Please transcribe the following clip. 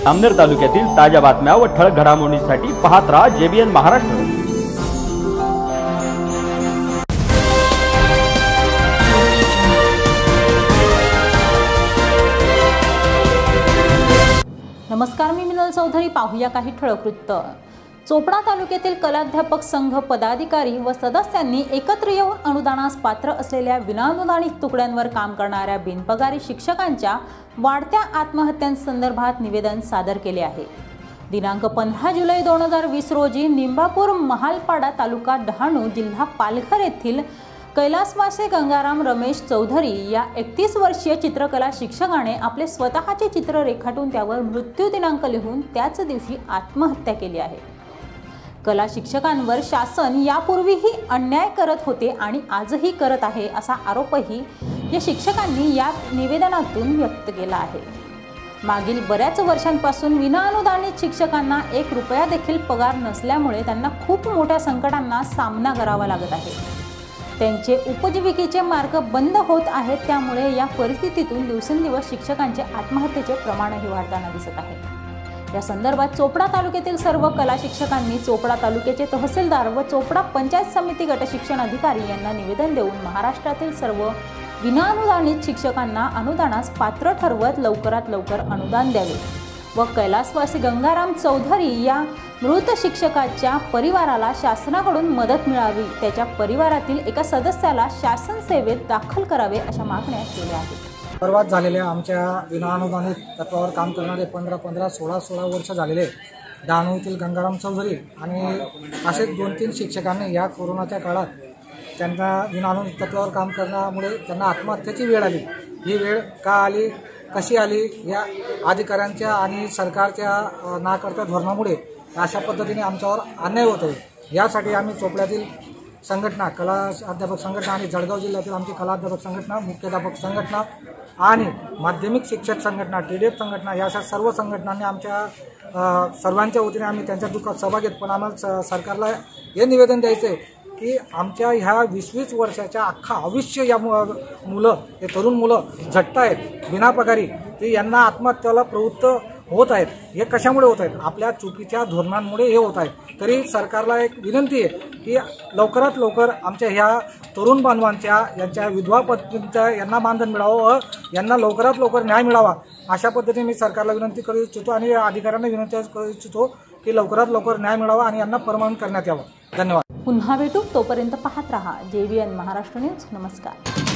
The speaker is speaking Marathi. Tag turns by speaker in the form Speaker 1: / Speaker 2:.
Speaker 1: जामनेर तालुक्यातील ताज्या बातम्या व ठळक घडामोडींसाठी पाहत रहा JBN महाराष्ट्र।
Speaker 2: नमस्कार, मी मिनल चौधरी। पाहूया काही ठळक वृत्त। चोपडा तालुक्यातील कलाध्यापक संघ पदाधिकारी व सदस्यांनी एकत्र येऊन अनुदानास पात्र असलेल्या विनाअनुदानित तुकड्यांवर काम करणाऱ्या बिनपगारी शिक्षकांच्या वाढत्या आत्महत्यांसंदर्भात निवेदन सादर केले आहे। दिनांक 15 जुलै 2020 रोजी निंबापूर महालपाडा तालुका डहाणू जिल्हा पालघर येथील कैलासवासी गंगाराम रमेश चौधरी या 31 वर्षीय चित्रकला शिक्षकाने आपले स्वतःचे चित्र रेखाटून त्यावर मृत्यू दिनांक लिहून त्याच दिवशी आत्महत्या केली आहे। कला शिक्षकांवर शासन यापूर्वीही अन्याय करत होते आणि आजही करत आहे असा आरोपही या शिक्षकांनी या निवेदनातून व्यक्त केला आहे। मागील बऱ्याच वर्षांपासून विनाअनुदानित शिक्षकांना 1 रुपया देखील पगार नसल्यामुळे त्यांना खूप मोठ्या संकटांना सामना करावा लागत आहे। त्यांचे उपजीविकेचे मार्ग बंद होत आहेत। त्यामुळे या परिस्थितीतून दिवसेंदिवस शिक्षकांचे आत्महत्येचे प्रमाणही वाढताना दिसत आहे। या संदर्भात चोपडा तालुक्यातील सर्व कला शिक्षकांनी चोपडा तालुक्याचे तहसीलदार व चोपडा पंचायत समिती गट शिक्षण अधिकारी यांना निवेदन देऊन महाराष्ट्रातील सर्व विनाअनुदानित शिक्षकांना अनुदानास पात्र ठरवत लवकरात लवकर अनुदान द्यावे व कैलासवासी गंगाराम चौधरी या मृत शिक्षकाच्या परिवाराला शासनाकडून मदत मिळावी, त्याच्या परिवारातील एका सदस्याला शासन सेवेत दाखल करावे अशा मागण्या केल्या आहेत।
Speaker 3: बर्बाद झालेल्या आमच्या विनाअनुदानित तत्वावर काम करणारे 15, 16 वर्ष झालेले डहाणूतील गंगाराम चौधरी आणि असे 2-3 शिक्षकांनी या कोरोनाच्या काळात त्यांना विनाअनुदानित तत्वावर काम करण्यामुळे त्यांना आत्महत्येची वेळ आली। ही वेळ का आली, कशी आली, या अधिकाऱ्यांच्या आणि सरकारच्या नाकर्त्या धोरणामुळे अशा पद्धतीने आमच्यावर अन्याय होत आहे। यासाठी आम्ही चोपड्यातील संघटना, कला अध्यापक संघटना आणि जळगाव जिल्ह्यातील आमची कला अध्यापक संघटना, मुख्याध्यापक संघटना आणि माध्यमिक शिक्षक संघटना, TDF संघटना या सर्व संघटनांनी आमच्या सर्वांच्या वतीने आम्ही त्यांच्या दुःखात सहभागी आहेत। पण आम्हाला सरकारला हे निवेदन द्यायचं आहे की आमच्या ह्या 20 वर्षाच्या अख्खा आयुष्य या मुलं, हे तरुण मुलं झटत आहेत बिनापगारी, की यांना आत्महत्येला प्रवृत्त होत आहेत। हे कशामुळे होत आहेत? आपल्या चुकीच्या धोरणांमुळे हे होत आहे। तरी सरकारला एक विनंती आहे की लवकरात लवकर आमच्या ह्या तरुण बांधवांच्या, यांच्या विधवा पत्नींच्या यांना मानधन मिळावं व यांना लवकरात लवकर न्याय मिळावा अशा पद्धतीने मी सरकारला विनंती करू इच्छितो आणि अधिकाऱ्यांना विनंती करू इच्छितो की लवकरात लवकर न्याय मिळावा आणि यांना परमनंट करण्यात यावं। धन्यवाद।
Speaker 2: पुन्हा भेटू, तोपर्यंत पाहत रहा JBN महाराष्ट्र न्यूज। नमस्कार।